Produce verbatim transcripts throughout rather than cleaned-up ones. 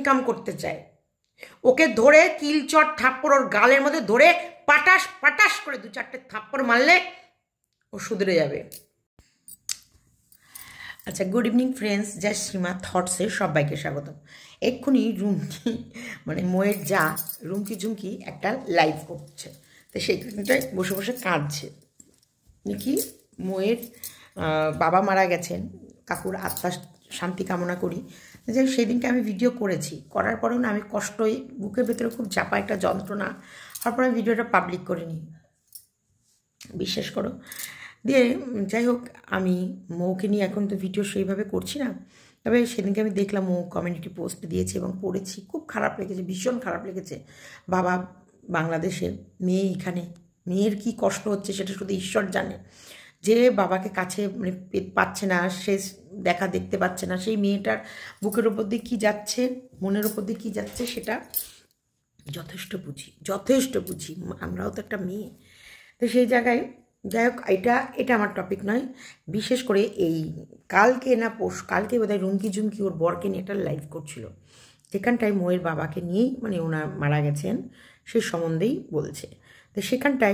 Income করতে চায়। ওকে ধরে কিলচট থাপ্পড় ওর গালের মধ্যে ধরে পাটাস পাটাস করে দু চারটে থাপ্পড় মারলে ও শুধরে যাবে। আচ্ছা, good evening friends, Joy Shrima থটসে সবাইকে স্বাগতম। এক্ষুনি রুমকি মানে মোয়ের যা রুমকি ঝুমকি একটা লাইভ করছে, তো সেইখানটায় বসে বসে কাঁদছে। কি মোয়ের বাবা মারা গেছেন, কাকুর আত্মার শান্তি কামনা করি। যাই সেদিনকে আমি ভিডিও করেছি, করার পরেও না আমি কষ্টই বুকের ভেতরে খুব চাপা একটা যন্ত্রণা, তারপর আমি ভিডিওটা পাবলিক করিনি, বিশ্বাস করো। দিয়ে যাই হোক, আমি মৌকে নিয়ে এখন তো ভিডিও সেইভাবে করছি না, তবে সেদিনকে আমি দেখলাম মৌ কমিউনিটি পোস্ট দিয়েছে এবং পড়েছি, খুব খারাপ লেগেছে, ভীষণ খারাপ লেগেছে। বাবা বাংলাদেশের, মেয়ে এখানে, মেয়ের কি কষ্ট হচ্ছে সেটা শুধু ঈশ্বর জানে। যে বাবাকে কাছে মানে পাচ্ছে না, সে দেখা দেখতে পাচ্ছে না, সেই মেয়েটার বুকের ওপর দিয়ে কী যাচ্ছে, মনের ওপর দিয়ে কী যাচ্ছে সেটা যথেষ্ট বুঝি, যথেষ্ট বুঝি। আমরাও তো একটা মেয়ে। তো সেই জায়গায় যাই হোক, এটা এটা আমার টপিক নয়। বিশেষ করে এই কালকে না পোষ কালকে বোধহয় রুমকি ঝুমকি ওর বরকে নিয়ে একটা লাইভ করছিল, যেখানটায় মোয়ের বাবাকে নিয়েই মানে ওনার মারা গেছেন সেই সম্বন্ধেই বলছে। তো সেখানটায়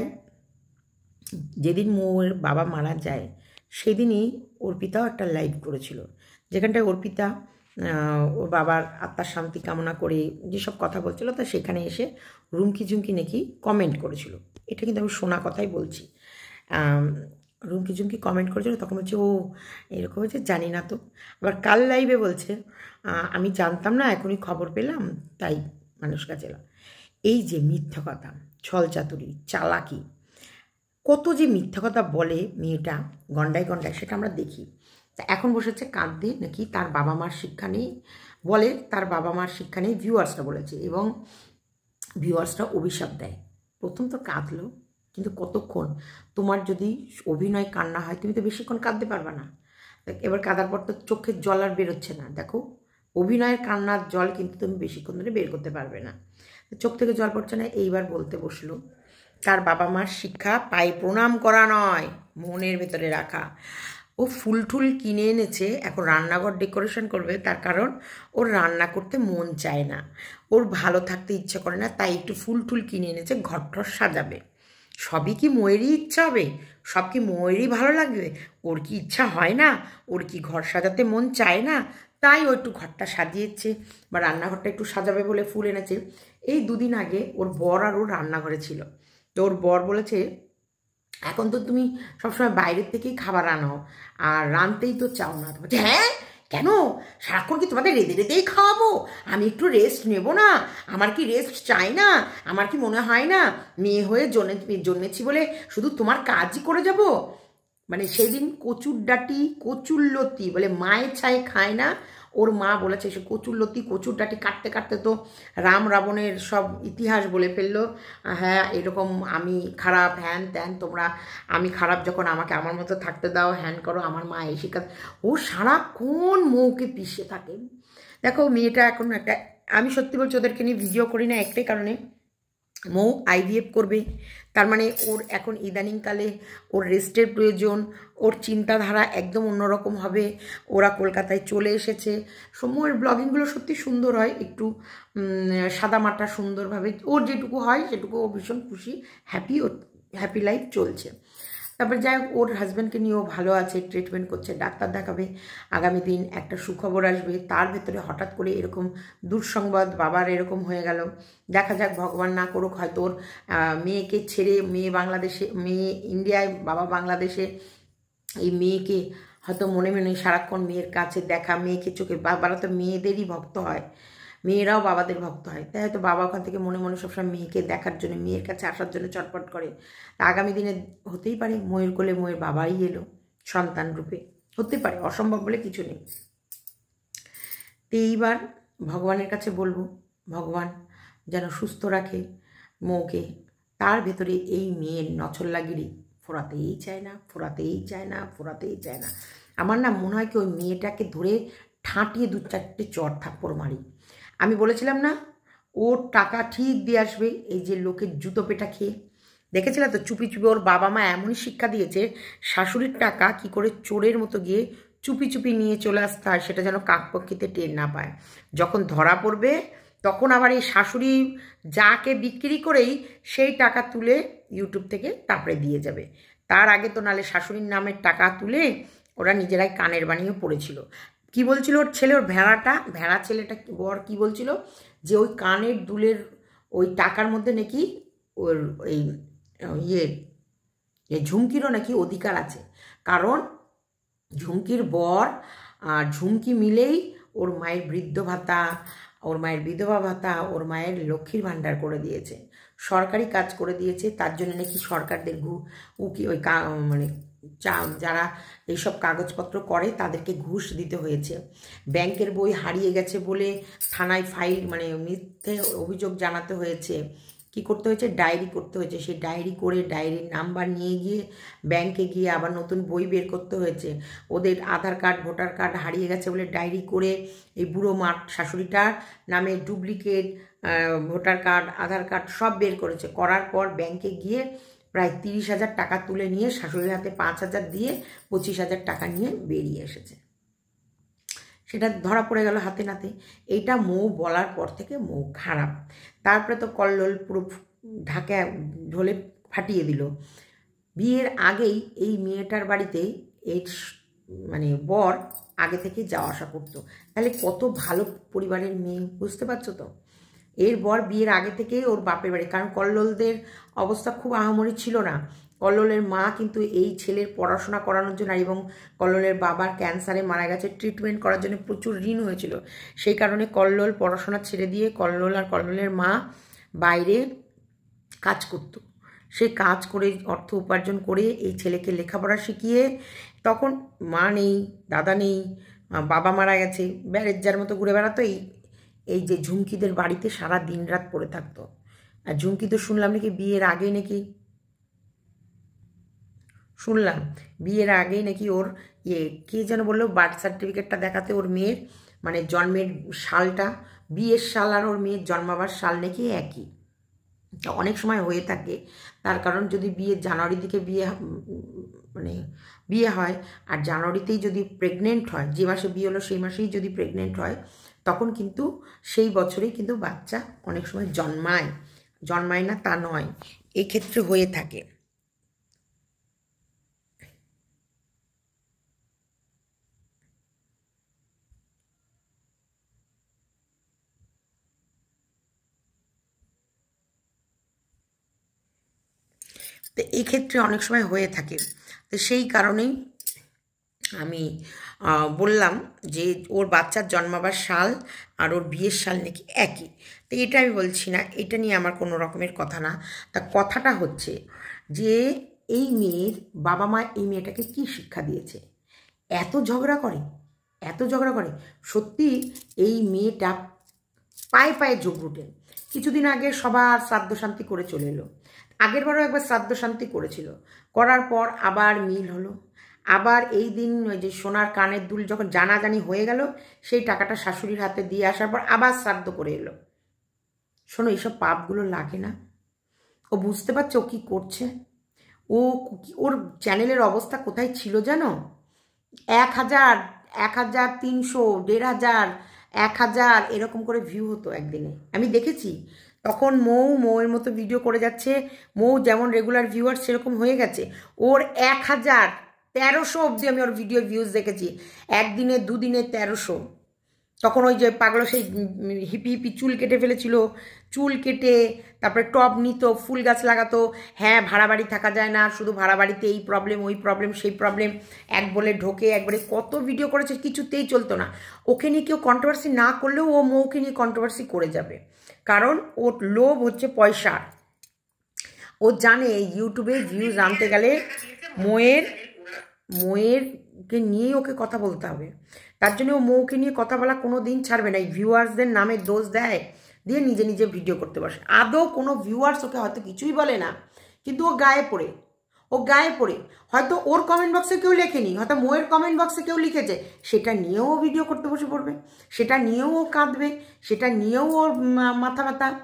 যেদিন মোয়ের বাবা মারা যায় সেদিনই অর্পিতাও একটা লাইভ করেছিল, যেখানটায় অর্পিতা ওর বাবার আত্মার শান্তি কামনা করে যেসব কথা বলছিল, তা সেখানে এসে রুমকি ঝুমকি নাকি কমেন্ট করেছিল। এটা কিন্তু আমি শোনা কথাই বলছি। রুমকি ঝুমকি কমেন্ট করেছিল, তখন বলছে ও এরকম হয়েছে জানি না তো। আবার কাল লাইভে বলছে আমি জানতাম না, এখনই খবর পেলাম তাই মানুষ কাছে এলাম। এই যে মিথ্যা কথা, ছলচাতুরি, চালাকি, কত যে মিথ্যা কথা বলে মেয়েটা গন্ডায় গন্ডায়, সেটা আমরা দেখি। তা এখন বসেছে কাঁদতে, নাকি তার বাবা মার শিক্ষা নেই, বলে তার বাবা মার শিক্ষা নেই, ভিউয়ার্সরা বলেছে, এবং ভিউয়ার্সরা অভিশাপ দেয়। প্রথম তো কাঁদলো, কিন্তু কতক্ষণ? তোমার যদি অভিনয় কান্না হয় তুমি তো বেশিক্ষণ কাঁদতে পারবে না। এবার কাঁদার পর তো চোখের জল আর বেরোচ্ছে না, দেখো অভিনয়ের কান্নার জল কিন্তু তুমি বেশিক্ষণ ধরে বের করতে পারবে না, চোখ থেকে জল পড়ছে না। এইবার বলতে বসলো তার বাবা মার শিক্ষা পায়ে প্রণাম করা নয়, মনের ভেতরে রাখা। ও ফুল টুল কিনে এনেছে, এখন রান্নাঘর ডেকোরেশন করবে, তার কারণ ওর রান্না করতে মন চায় না, ওর ভালো থাকতে ইচ্ছা করে না, তাই একটু ফুল টুল কিনে এনেছে, ঘরটর সাজাবে। সবই কি মোয়েরই ইচ্ছা হবে? সব কি মোয়েরই ভালো লাগবে? ওর কি ইচ্ছা হয় না? ওর কি ঘর সাজাতে মন চায় না? তাই ও একটু ঘরটা সাজিয়েছে বা রান্নাঘরটা একটু সাজাবে বলে ফুল এনেছে। এই দুদিন আগে ওর বর আর ওর রান্নাঘরে ছিল, তো ওর বর বলেছে এখন তো তুমি সবসময় বাইরের থেকেই খাবার আনো আর রাঁধতেই তো চাও না। বলছে হ্যাঁ কেন, সারাক্ষণ কি তোমাদের রেঁধে রেঁধেই খাওয়াবো? আমি একটু রেস্ট নেব না? আমার কি রেস্ট চাই না? আমার কি মনে হয় না মেয়ে হয়ে জন্মে জন্মেছি বলে শুধু তোমার কাজই করে যাব? মানে সেদিন কচুর ডাঁটি কচুরলতি বলে মায়ের ছায়ে খায় না, ওর মা বলেছে সে কচুরলতি কচুর ডাঁটি কাটতে কাটতে তো রাম রাবণের সব ইতিহাস বলে ফেললো। হ্যাঁ এরকম আমি খারাপ, হ্যান ত্যান, তোমরা আমি খারাপ যখন আমাকে আমার মতো থাকতে দাও, হ্যান করো, আমার মা এই শিক্ষা। ও সারাক্ষণ মৌকে পিষে থাকে। দেখো মেয়েটা এখন একটা, আমি সত্যি বলছি ওদেরকে নিয়ে ভিডিও করি না একটাই কারণে, মৌ আইভিএফ করবে, তার মানে ওর এখন ইদানিংকালে ওর রেস্টের প্রয়োজন, ওর চিন্তাধারা একদম অন্যরকম হবে। ওরা কলকাতায় চলে এসেছে, সময়ের ব্লগিংগুলো সত্যি সুন্দর হয়, একটু সাদামাটা সুন্দরভাবে ওর যেটুকু হয় সেটুকু ও ভীষণ খুশি, হ্যাপি, ও হ্যাপি লাইফ চলছে। তারপর যাই হোক ওর হাজব্যান্ডকে নিয়েও ভালো আছে, ট্রিটমেন্ট করছে, ডাক্তার দেখাবে, আগামী দিন একটা সুখবর আসবে। তার ভেতরে হঠাৎ করে এরকম দুঃসংবাদ বাবার এরকম হয়ে গেল, দেখা যাক ভগবান না করুক, হয়তো ওর মেয়েকে ছেড়ে, মেয়ে বাংলাদেশে, মেয়ে ইন্ডিয়ায়, বাবা বাংলাদেশে, এই মেয়েকে হয়তো মনে মনে সারাক্ষণ মেয়ের কাছে দেখা, মেয়েকে চোখে, বাবারা তো মেয়েদেরই ভক্ত হয়, মেয়েরাও বাবাদের ভক্ত হয়, তাই হয়তো বাবা ওখান থেকে মনে মনে সবসময় মেয়েকে দেখার জন্য, মেয়ের কাছে আসার জন্য চটপট করে। আগামী দিনে হতেই পারে ময়ের কোলে ময়ের বাবাই এলো সন্তান রূপে, হতে পারে, অসম্ভব বলে কিছু নেই। তো এইবার ভগবানের কাছে বলবো ভগবান যেন সুস্থ রাখে মৌকে, তার ভেতরে এই মেয়ের নছল্লাগিরি ফোরাতেই চায় না, ফোরাতেই চায় না, ফোরাতেই চায় না। আমার না মনে হয় কি ওই মেয়েটাকে ধরে ঠাঁটিয়ে দু চারটে চর থাপ্পড় মারি। আমি বলেছিলাম না ওর টাকা ঠিক দিয়ে আসবে, এই যে লোকের জুতো পেটা খেয়ে, দেখেছিলাম তো চুপি চুপি ওর বাবা মা এমনই শিক্ষা দিয়েছে, শাশুড়ির টাকা কি করে চোরের মতো গিয়ে চুপি চুপি নিয়ে চলে আসতে হয়, সেটা যেন কাকপক্ষিতে টের না পায়। যখন ধরা পড়বে তখন আবার এই শাশুড়ি যাকে বিক্রি করেই সেই টাকা তুলে ইউটিউব থেকে তারপরে দিয়ে যাবে। তার আগে তো নালে শাশুড়ির নামের টাকা তুলে ওরা নিজেরাই কানের বানিয়ে পড়েছিল। কি বলছিল ওর ছেলে, ওর ভেড়াটা, ভেড়া ছেলেটা বর কি বলছিল যে ওই কানের দুলের ওই টাকার মধ্যে নাকি ওর ওই ইয়ে ঝুমকিরও নাকি অধিকার আছে, কারণ ঝুমকির বর আর ঝুমকি মিলেই ওর মায়ের বৃদ্ধ ভাতা, ওর মায়ের বিধবা ভাতা, ওর মায়ের লক্ষ্মীর ভাণ্ডার করে দিয়েছে, সরকারি কাজ করে দিয়েছে। তার জন্য নাকি সরকারদের ঘু উকি ওই মানে চা যারা এইসব কাগজপত্র করে তাদেরকে ঘুষ দিতে হয়েছে। ব্যাংকের বই হারিয়ে গেছে বলে থানায় ফাইল মানে মিথ্যে অভিযোগ জানাতে হয়েছে। কি করতে হয়েছে, ডায়েরি করতে হয়েছে। সেই ডায়েরি করে ডায়েরির নাম্বার নিয়ে গিয়ে ব্যাংকে গিয়ে আবার নতুন বই বের করতে হয়েছে। ওদের আধার কার্ড ভোটার কার্ড হারিয়ে গেছে বলে ডায়েরি করে এই বুড়ো মা শাশুড়িটার নামে duplicate voter card Aadhaar card সব বের করেছে। করার পর ব্যাংকে গিয়ে প্রায় তিরিশ হাজার টাকা তুলে নিয়ে শাশুড়ির হাতে পাঁচ হাজার দিয়ে পঁচিশ হাজার টাকা নিয়ে বেরিয়ে এসেছে। সেটা ধরা পড়ে গেল হাতে নাতে। এইটা মৌ বলার পর থেকে মৌ খারাপ। তারপরে তো কল্লোল পুরো ঢাকা ঢোলে ফাটিয়ে দিল। বিয়ের আগেই এই মেয়েটার বাড়িতে এই মানে বর আগে থেকে যাওয়া আসা করতো। তাহলে কত ভালো পরিবারের মেয়ে, বুঝতে পারছো তো? এর বর বিয়ের আগে থেকেই ওর বাপের বাড়ি, কারণ কল্লোলদের অবস্থা খুব আহামরি ছিল না। কল্লোলের মা কিন্তু এই ছেলের পড়াশোনা করানোর জন্য, এবং কল্লোলের বাবার ক্যান্সারে মারা গেছে, ট্রিটমেন্ট করার জন্য প্রচুর ঋণ হয়েছিল। সেই কারণে কল্লোল পড়াশোনা ছেড়ে দিয়ে কল্লোল আর কল্লোলের মা বাইরে কাজ করত। সে কাজ করে অর্থ উপার্জন করে এই ছেলেকে লেখাপড়া শিখিয়ে, তখন মা নেই, দাদা নেই, বাবা মারা গেছে, ব্যারেজ্জার মতো ঘুরে বেড়াতো এই এই যে ঝুমকিদের বাড়িতে সারা দিন রাত পড়ে থাকতো। আর ঝুমকি তো শুনলাম নাকি বিয়ের আগেই নাকি শুনলাম বিয়ের আগেই নাকি ওর ইয়ে কে যেন বললো বার্থ সার্টিফিকেটটা দেখাতে ওর মেয়ের মানে জন্মের সালটা, বিয়ের সাল আর ওর মেয়ের জন্মাবার সাল নাকি একই। অনেক সময় হয়ে থাকে, তার কারণ যদি বিয়ে জানুয়ারির দিকে বিয়ে মানে বিয়ে হয় আর জানুয়ারিতেই যদি প্রেগনেন্ট হয়, যে মাসে বিয়ে হলো সেই মাসেই যদি প্রেগনেন্ট হয়, তখন কিন্তু সেই বছরেই কিন্তু বাচ্চা অনেক সময় জন্মায়। জন্মায় না তা নয়, এক্ষেত্রে হয়ে থাকে। তো এই ক্ষেত্রে অনেক সময় হয়ে থাকে। তো সেই কারণেই আমি বললাম যে ওর বাচ্চার জন্মাবার সাল আর ওর বিয়ের সাল নাকি একই। তো এটা আমি বলছি না, এটা নিয়ে আমার কোনো রকমের কথা না। তা কথাটা হচ্ছে যে এই মেয়ের বাবা মা এই মেয়েটাকে কি শিক্ষা দিয়েছে? এত ঝগড়া করে, এত ঝগড়া করে। সত্যি এই মেয়েটা পায়ে পায়ে যোগ রুটে। কিছুদিন আগে সবার শ্রাদ্ধ শান্তি করে চলে এলো। আগের বারও একবার শ্রাদ্ধ শান্তি করেছিল, করার পর আবার মিল হলো। আবার এই দিন ওই যে সোনার কানের দুল যখন জানাজানি হয়ে গেল, সেই টাকাটা শাশুড়ির হাতে দিয়ে আসার পর আবার শ্রাদ্ধ করে এলো। শোনো, এইসব পাপগুলো লাগে না? ও বুঝতে পারছে ও কী করছে? ও ওর চ্যানেলের অবস্থা কোথায় ছিল জানো? এক হাজার এক হাজার তিনশো দেড় হাজার এক হাজার এরকম করে ভিউ হতো একদিনে, আমি দেখেছি। তখন মৌ মৌয়ের মতো ভিডিও করে যাচ্ছে, মৌ যেমন রেগুলার ভিউয়ার সেরকম হয়ে গেছে। ওর এক হাজার তেরোশো অবধি আমি ওর ভিডিও ভিউজ দেখেছি, একদিনে দুদিনে তেরোশো। তখন ওই যে পাগল সেই হিপি হিপি চুল কেটে ফেলেছিল, চুল কেটে তারপরে টব নিত, ফুল গাছ লাগাতো। হ্যাঁ, ভাড়া বাড়ি থাকা যায় না, শুধু ভাড়া বাড়িতে এই প্রবলেম ওই প্রবলেম সেই প্রবলেম, এক বলে ঢোকে, একবারে কত ভিডিও করেছে, কিছুতেই চলতো না। ওকে নিয়ে কেউ কন্ট্রোভার্সি না করলেও ও মৌকে নিয়ে কন্ট্রোভার্সি করে যাবে, কারণ ওর লোভ হচ্ছে পয়সার। ও জানে ইউটিউবে ভিউজ আনতে গেলে মৌয়ের মৌয়েরকে নিয়েই ওকে কথা বলতে হবে। তার জন্য ও মৌকে নিয়ে কথা বলা কোনো দিন ছাড়বে না। এই ভিউয়ার্সদের নামে দোষ দেয়, দিয়ে নিজে নিজে ভিডিও করতে বসে। আদৌ কোনো ভিউয়ার্স ওকে হয়তো কিছুই বলে না, কিন্তু ও গায়ে পড়ে ও গায়ে পড়ে হয়তো ওর কমেন্ট বক্সে কেউ লেখেনি, হয়তো মোয়ের কমেন্ট বক্সে কেউ লিখেছে, সেটা নিয়েও ভিডিও করতে বসে পড়বে, সেটা নিয়েও ও কাঁদবে, সেটা নিয়েও ওর মাথা ব্যথা।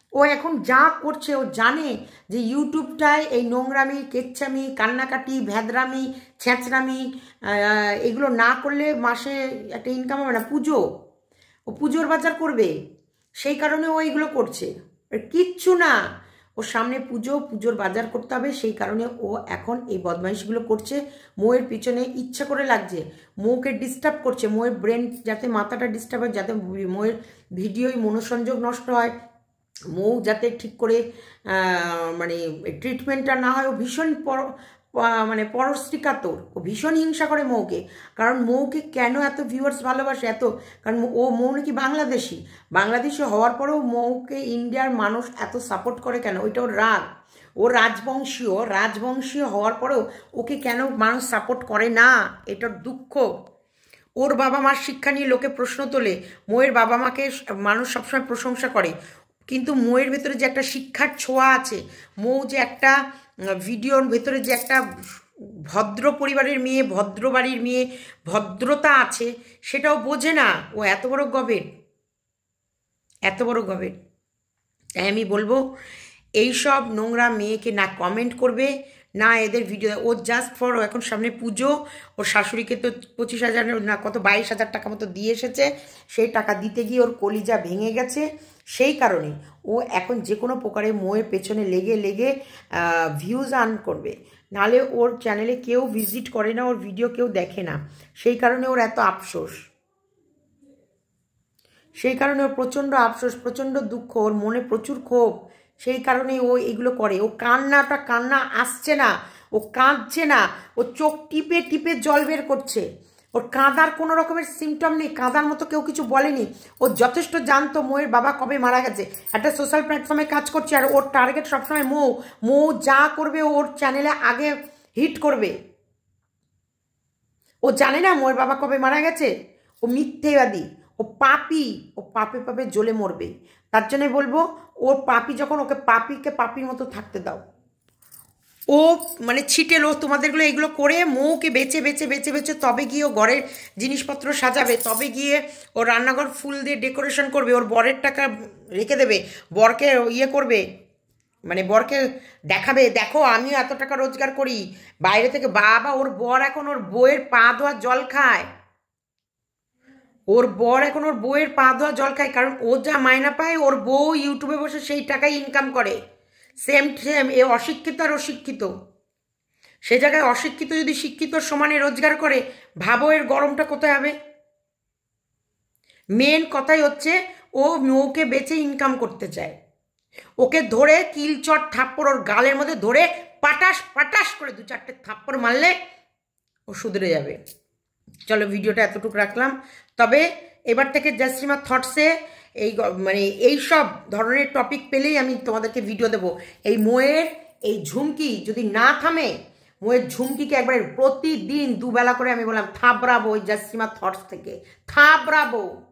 ও এখন যা করছে ও জানে যে ইউটিউবটায় এই নোংরামি, কেচ্ছামি, কান্নাকাটি, ভ্যাদরামি, ছ্যাঁচড়ামি এগুলো না করলে মাসে একটা ইনকাম হবে না। পুজো, ও পুজোর বাজার করবে, সেই কারণে ও এইগুলো করছে। কিচ্ছু না, ওর সামনে পুজো, পুজোর বাজার করতে হবে, সেই কারণে ও এখন এই বদমাইশগুলো করছে। মৌয়ের পিছনে ইচ্ছা করে লাগছে, মৌকে ডিস্টার্ব করছে, মৌয়ের ব্রেন যাতে মাথাটা ডিস্টার্ব হয়, যাতে মৌয়ের ভিডিওয় মনোসংযোগ নষ্ট হয়, মৌ যাতে ঠিক করে মানে ট্রিটমেন্টটা না হয়। ও ভীষণ পর মানে পরশ্রীকাতর, ও ভীষণ হিংসা করে মৌকে। কারণ মৌকে কেন এত ভিউয়ার্স ভালোবাসে এত, কারণ ও মৌ নাকি বাংলাদেশি, বাংলাদেশি হওয়ার পরেও মৌকে ইন্ডিয়ার মানুষ এত সাপোর্ট করে কেন? ওইটা ওর রাগ। ও রাজবংশীয়, রাজবংশীয় হওয়ার পরেও ওকে কেন মানুষ সাপোর্ট করে না, এটার দুঃখ। ওর বাবা মার শিক্ষা নিয়ে লোকে প্রশ্ন তোলে, মৌয়ের বাবা মাকে মানুষ সবসময় প্রশংসা করে, কিন্তু মৌয়ের ভেতরে যে একটা শিক্ষার ছোঁয়া আছে, মৌ যে একটা ভিডিওর ভেতরে যে একটা ভদ্র পরিবারের মেয়ে, ভদ্র বাড়ির মেয়ে, ভদ্রতা আছে, সেটাও বোঝে না। ও এত বড় গবেট, এত বড় গবেট। তাই আমি বলবো এইসব নোংরা মেয়েকে না কমেন্ট করবে, না এদের ভিডিও। ও জাস্ট ফর, এখন সামনে পুজো, ওর শাশুড়িকে তো পঁচিশ হাজার না কত বাইশ হাজার টাকা মতো দিয়ে এসেছে, সেই টাকা দিতে গিয়ে ওর কলিজা ভেঙে গেছে। সেই কারণে ও এখন যে কোনো প্রকারে মৌয়ের পেছনে লেগে লেগে ভিউজ আর্ন করবে, নাহলে ওর চ্যানেলে কেউ ভিজিট করে না, ওর ভিডিও কেউ দেখে না। সেই কারণে ওর এত আফসোস, সেই কারণে ওর প্রচণ্ড আফসোস, প্রচণ্ড দুঃখ, ওর মনে প্রচুর ক্ষোভ। সেই কারণে ও এগুলো করে। ও কান্নাটা কান্না আসছে না, ও কাঁদছে না, ও চোখ টিপে টিপে জল বের করছে। ওর কাঁদার কোনো রকমের সিমটম নেই, কাঁদার মতো কেউ কিছু বলেনি। ও যথেষ্ট জানতো মৌয়ের বাবা কবে মারা গেছে, একটা সোশ্যাল প্ল্যাটফর্মে কাজ করছে, আর ওর টার্গেট সবসময় মৌ। মৌ যা করবে ওর চ্যানেলে আগে হিট করবে। ও জানে না মৌয়ের বাবা কবে মারা গেছে? ও মিথ্যেবাদী, ও পাপি, ও পাপে পাপে জ্বলে মরবে। তার জন্য বলবো ওর পাপি যখন, ওকে পাপিকে পাপির মতো থাকতে দাও। ও মানে ছিটেল, ও তোমাদেরগুলো এগুলো করে মৌকে বেচে বেচে বেচে বেচে তবে গিয়ে ও ঘরের জিনিসপত্র সাজাবে, তবে গিয়ে ও রান্নাঘর ফুল দিয়ে ডেকোরেশন করবে, ওর বরের টাকা রেখে দেবে, বরকে ইয়ে করবে, মানে বরকে দেখাবে, দেখো আমিও এত টাকা রোজগার করি বাইরে থেকে। বাবা, ওর বর এখন ওর বউয়ের পা ধোয়া জল খায়, ওর বর এখন ওর বউয়ের পা ধোয়া জল খায়, কারণ ও যা মায়না পায় ওর বউ ইউটিউবে বসে সেই টাকাই ইনকাম করে। সেম সেম এ অশিক্ষিত আর অশিক্ষিত, সে জায়গায় অশিক্ষিত যদি শিক্ষিত সমানে রোজগার করে, ভাবো এর গরমটা কোথায় হবে। মেন কথাই হচ্ছে ও মৌকে বেচে ইনকাম করতে চায়। ওকে ধরে কিলচট থাপ্পড় ওর গালের মধ্যে ধরে পাটাস পাটাস করে দু চারটে থাপ্পড় মারলে ও শুধরে যাবে। চলো ভিডিওটা এতটুকু রাখলাম। তবে এবার থেকে জাস্টিমা থটসে এই মানে এই সব ধরনের টপিক পেলেই আমি তোমাদেরকে ভিডিও দেবো। এই মৌয়ের এই ঝুমকি যদি না থামে, মৌয়ের ঝুমকিকে একবারে প্রতিদিন দুবেলা করে আমি বললাম থাবড়াবো ওই জাস্টিমা থটস থেকে, থাবড়াবো।